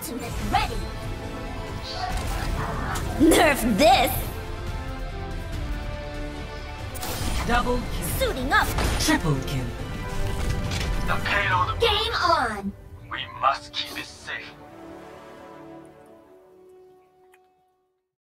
Ultimate ready! Nerf this! Double kill. Suiting up! Triple kill. The payload. Game on! We must keep it